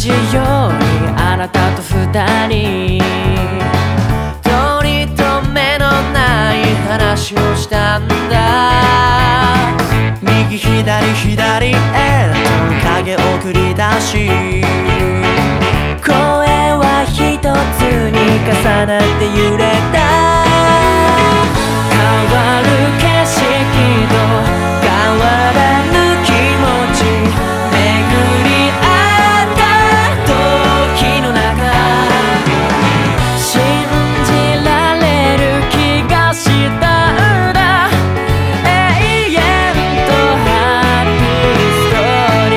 日よりあなたと二人取り留めのない話をしたんだ。右左左へと影を繰り出し声は一つに重なって揺れた。変わる景色と変わらぬ気持ち巡り合った時の中信じられる気がしたんだ。永遠とハッピーストー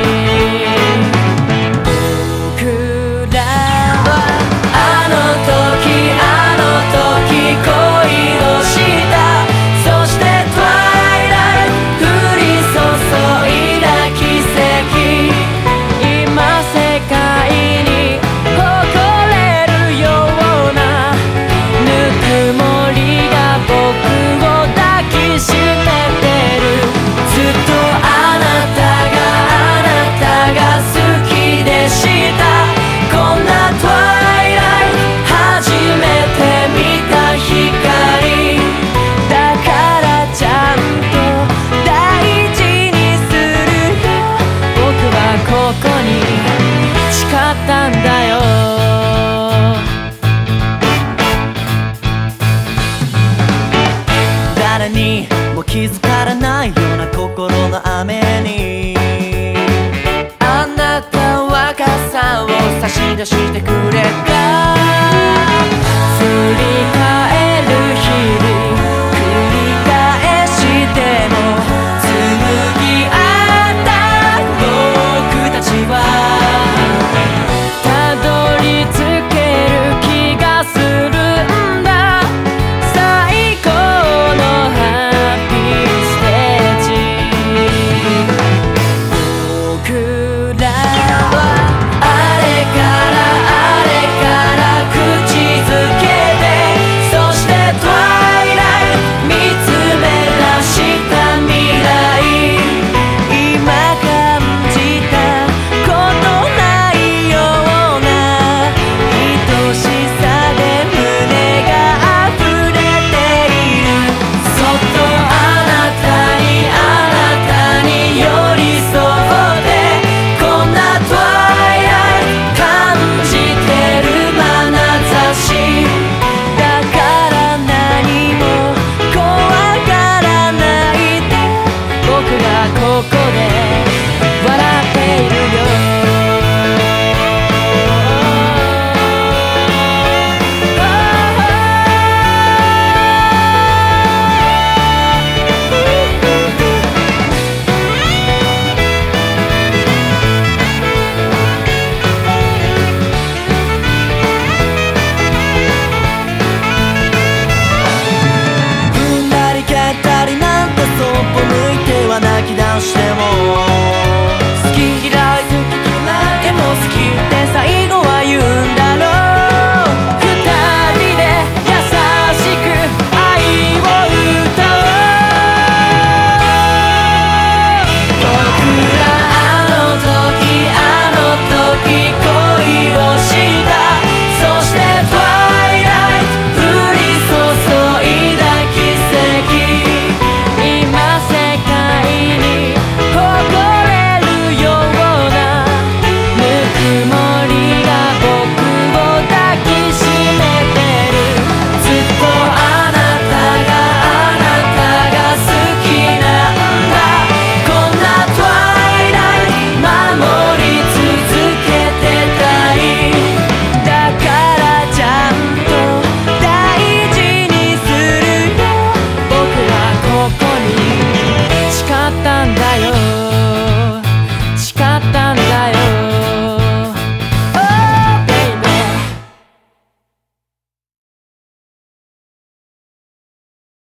リー。僕らはあの時あの時恋をした。そしてトワイライト降り注いだ奇跡。今世界に誇れるようなぬくもりが僕を抱きしめてる。ずっとあなたが好きでした。こんなトワイライト初めて見た光だからちゃんと大事にするよ。僕はここに誓ったんだよ。誰にも気づかないような心の雨にあなたは傘を差し出してくれた。振り返る日々